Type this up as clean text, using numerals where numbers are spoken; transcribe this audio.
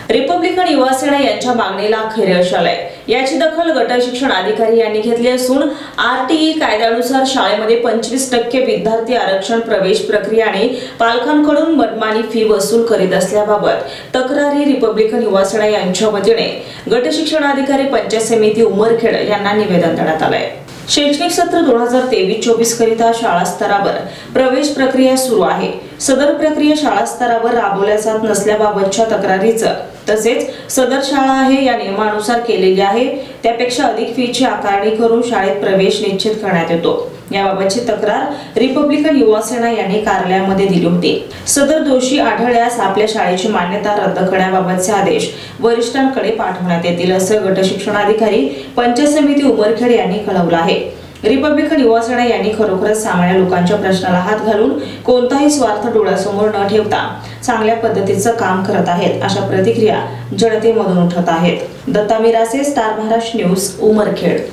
Republican युवा सेना यांच्या मागणीला खैर यश आलंय। याची दखल गट शिक्षण अधिकारी यांनी घेतली असून आरटीई कायद्यानुसार शाळेमध्ये 25% विद्यार्थी आरक्षण प्रवेश प्रक्रिया आणि पालकांकडून मनमानी फी वसूल करीत असल्याबाबत तक्रारी रिपब्लिकन युवा सेना यांच्या वतीने गट शिक्षण अधिकारी पंचायत समिती उमरखेड यांना निवेदन देण्यात आलंय। शैक्षणिक सत्र 2023-24 करिता शाळा स्तरावर प्रवेश प्रक्रिया सुरू आहे। सदर प्रक्रिया शाळा स्तरावर राबवल्या जात नसल्याबाबतच्या तक्रारीचं तसेच सदर शाळा आहे या नियमानुसार केलेली आहे त्यापेक्षा अधिक फीची आकारणी करून शाळेत प्रवेश निश्चित करण्यात येतो। याबाबतची तक्रार रिपब्लिकन युवा सेना यांनी कार्यालयामध्ये दिली होती। सदर दोषी आढळल्यास आपल्या शाळेची मान्यता रद्द करण्याबाबतचे आदेश वरिष्ठांकडे पाठवण्यात येतील असं गट शिक्षण अधिकारी पंचायत समिती उमरखेड यांनी कळवलं आहे। रिपब्लिकन युवा सेना यांनी खरोखरच सामान्य लोकांच्या प्रश्नाला हात घालून कोणताही स्वार्थ डोळ्यासमोर न ठेवता चांगल्या पद्धतीचं काम करत आहेत अशा प्रतिक्रिया जनतेमधून उठत आहेत। Datta Mirase, star Maharashtra news, Umarkhed.